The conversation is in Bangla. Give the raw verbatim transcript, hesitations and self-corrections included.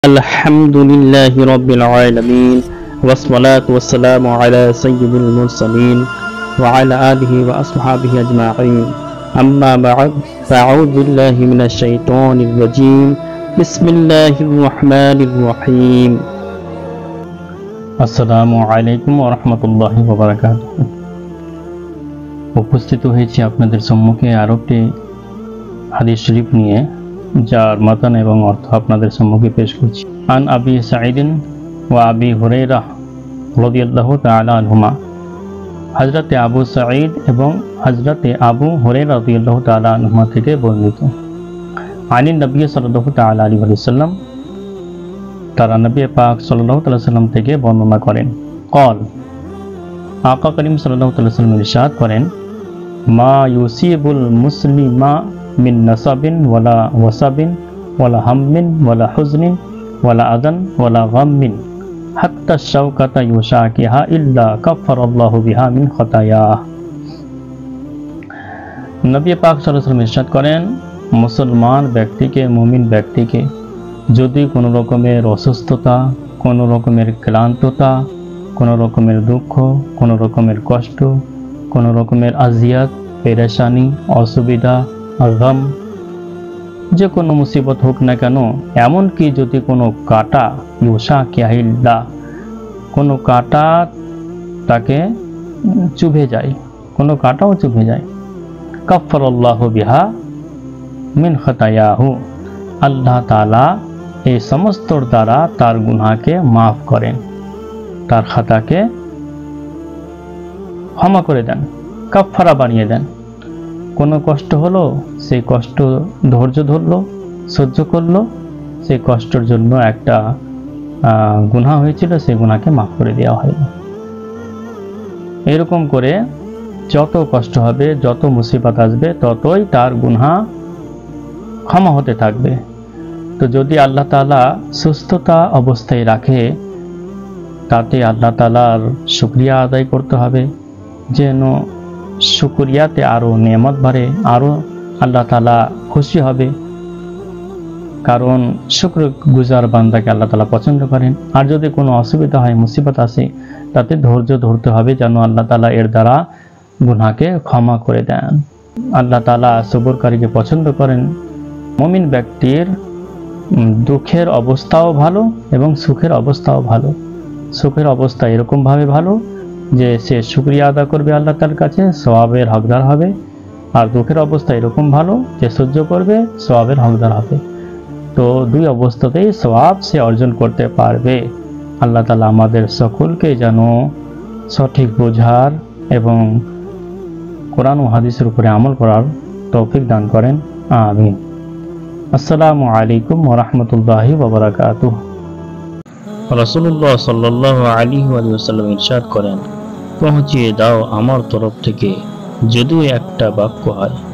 الحمد لله رب العالمين والصلاة والسلام على سيد المرسلين وعلى آله وأصحابه أجمعين أما بعد فأعوذ بالله من الشيطان الرجيم بسم الله الرحمن الرحيم السلام عليكم ورحمة الله وبركاته উপস্থিত হয়েছি আপনাদের সম্মুখে আরো একটি হাদিস শরীফ নিয়ে যার মাতান এবং অর্থ আপনাদের সম্মুখে পেশ করছি। আন আবি সাঈদিন ওয়া আবি হুরায়রা রাদিয়াল্লাহু তাআলা আনহুমা, হযরতে আবু সাঈদ এবং হযরতে আবু হুরায়রা রাদিয়াল্লাহু তাআলা আনহুমা থেকে বর্ণিত। আনিন নবী সাল্লাল্লাহু তাআলা আলাইহি ওয়াসাল্লাম, তারা নবী পাক সাল্লাল্লাহু তাআলা সাল্লাম থেকে বর্ণনা করেন। قال, আকা করিম সাল্লাল্লাহু তাআলা সাল্লাম ইরশাদ করেন, মা ইউসিবুল মুসলিমা মিন নাসাবিন ওয়ালা ওয়াসাবিন ওয়ালা হাম্মিন ওয়ালা হুজনিন ওয়ালা আদান ওয়ালা গাম্মিন হাত্তা শাওকাতা ইউশাকিহা ইল্লা কাফফারাল্লাহু বিহা মিন খাতায়া। নবী পাক সাল্লাল্লাহু আলাইহি ওয়াসাল্লাম ইরশাদ করেন, মুসলমান ব্যক্তিকে, মুমিন ব্যক্তিকে যদি কোনো রকমের অসুস্থতা, কোনো রকমের ক্লান্ততা, কোনো রকমের দুঃখ, কোনো রকমের কষ্ট, কোনো রকমের আজিয়াত, পেরেশানি, অসুবিধা, গম, যে কোনো মুসিবত হোক না কেন, এমনকি যদি কোনো কাঁটা ইউশাকিহা, কোনো কাঁটা তাকে চুভে যায়, কোনো কাঁটাও চুভে যায়, কাফফারাল্লাহু বিহা মিন খাতায়াহু, আল্লাহ তাআলা এই সমস্তর দ্বারা তার গুনাহকে মাফ করেন, তার খাতাকে ক্ষমা করে দেন, কাফফারা বানিয়ে দেন। কোনো কষ্ট হলো, সেই কষ্ট ধৈর্য ধরলো, সহ্য করলো, সেই কষ্টের জন্য একটা গুনাহ হয়েছিল, সেই গুনাহকে মাফ করে দেওয়া হয়। এরকম করে যত কষ্ট হবে, যত মুসিবত আসবে, ততই তার গুনাহ ক্ষমা হতে থাকবে। তো যদি আল্লাহ তাআলা সুস্থতা অবস্থায় রাখে, তাতে আল্লাহ তাআলার শুকরিয়া আদায় করতে হবে, যেন শুকরিয়াতে আরো নেয়ামত বাড়ে, আরো আল্লাহ তাআলা খুশি হবে। কারণ শুকর গুজার বান্দাকে আল্লাহ তাআলা পছন্দ করেন। আর যদি কোনো অসুবিধা হয়, মুসিবত আসে, তাতে ধৈর্য ধরতে হবে, যেন আল্লাহ তাআলা এর দ্বারা গুনাহকে ক্ষমা করে দেন। আল্লাহ তাআলা সবরকারীকে পছন্দ করেন। মুমিন ব্যক্তির দুঃখের অবস্থাও ভালো এবং সুখের অবস্থাও ভালো। সুখের অবস্থা এরকম ভাবে ভালো যে সে শুকরিয়া আদা করবে আল্লাহ তাআলার কাছে, সওয়াবের হকদার হবে। আর দুঃখের অবস্থা এরকম ভালো যে সহ্য করবে, সওয়াবের হকদার হবে। তো দুই অবস্থাতেই সওয়াব সে অর্জন করতে পারবে। আল্লাহ তাআলা আমাদের সকলকে যেন সঠিক বোঝার এবং কোরআন ও হাদিসের উপরে আমল করার তৌফিক দান করেন। আমিন। আসসালামু আলাইকুম ওয়া রাহমাতুল্লাহি ওয়া বারাকাতুহু। রাসূলুল্লাহ সাল্লাল্লাহু আলাইহি ওয়াসাল্লাম ইরশাদ করেন, পৌঁছিয়ে দাও আমার তরফ থেকে যদিও একটা বাক্য হয়।